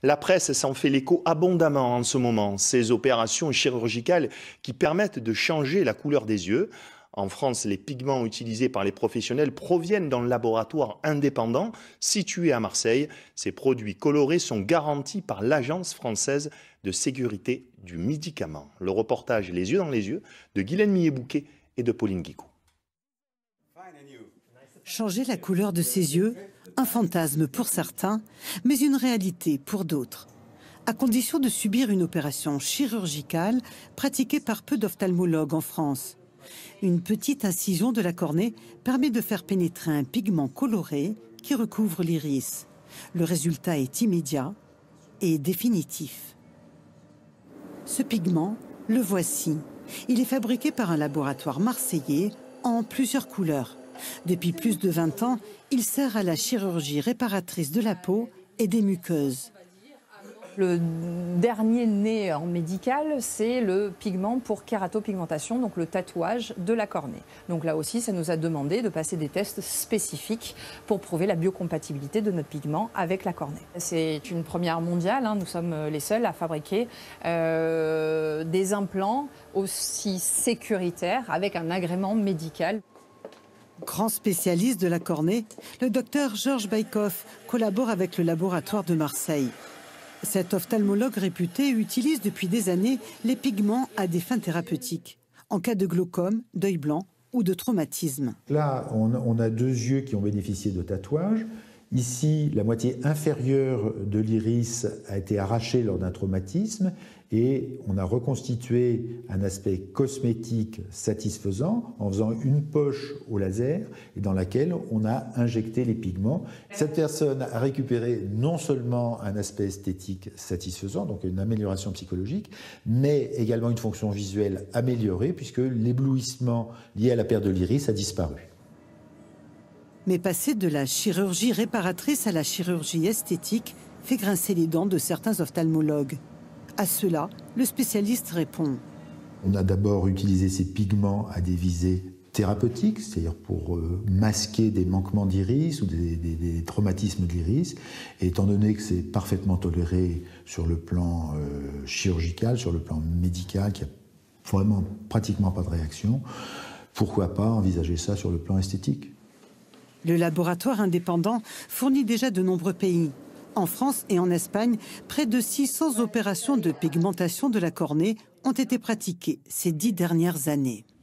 La presse s'en fait l'écho abondamment en ce moment. Ces opérations chirurgicales qui permettent de changer la couleur des yeux. En France, les pigments utilisés par les professionnels proviennent d'un laboratoire indépendant situé à Marseille. Ces produits colorés sont garantis par l'Agence française de sécurité du médicament. Le reportage Les yeux dans les yeux de Guylaine Millet-Bouquet et de Pauline Guicou. Changer la couleur de ses yeux, un fantasme pour certains, mais une réalité pour d'autres. À condition de subir une opération chirurgicale pratiquée par peu d'ophtalmologues en France. Une petite incision de la cornée permet de faire pénétrer un pigment coloré qui recouvre l'iris. Le résultat est immédiat et définitif. Ce pigment, le voici. Il est fabriqué par un laboratoire marseillais en plusieurs couleurs. Depuis plus de 20 ans, il sert à la chirurgie réparatrice de la peau et des muqueuses. Le dernier né en médical, c'est le pigment pour kératopigmentation, donc le tatouage de la cornée. Donc là aussi, ça nous a demandé de passer des tests spécifiques pour prouver la biocompatibilité de notre pigment avec la cornée. C'est une première mondiale, nous sommes les seuls à fabriquer des implants aussi sécuritaires avec un agrément médical. Grand spécialiste de la cornée, le docteur Georges Baïkoff collabore avec le laboratoire de Marseille. Cet ophtalmologue réputé utilise depuis des années les pigments à des fins thérapeutiques, en cas de glaucome, d'œil blanc ou de traumatisme. Là, on a deux yeux qui ont bénéficié de tatouages. Ici, la moitié inférieure de l'iris a été arrachée lors d'un traumatisme et on a reconstitué un aspect cosmétique satisfaisant en faisant une poche au laser et dans laquelle on a injecté les pigments. Cette personne a récupéré non seulement un aspect esthétique satisfaisant, donc une amélioration psychologique, mais également une fonction visuelle améliorée puisque l'éblouissement lié à la perte de l'iris a disparu. Mais passer de la chirurgie réparatrice à la chirurgie esthétique fait grincer les dents de certains ophtalmologues. À cela, le spécialiste répond. On a d'abord utilisé ces pigments à des visées thérapeutiques, c'est-à-dire pour masquer des manquements d'iris ou des traumatismes de l'iris. Et étant donné que c'est parfaitement toléré sur le plan chirurgical, sur le plan médical, qu'il n'y a vraiment pratiquement pas de réaction, pourquoi pas envisager ça sur le plan esthétique ? Le laboratoire indépendant fournit déjà de nombreux pays. En France et en Espagne, près de 600 opérations de pigmentation de la cornée ont été pratiquées ces 10 dernières années.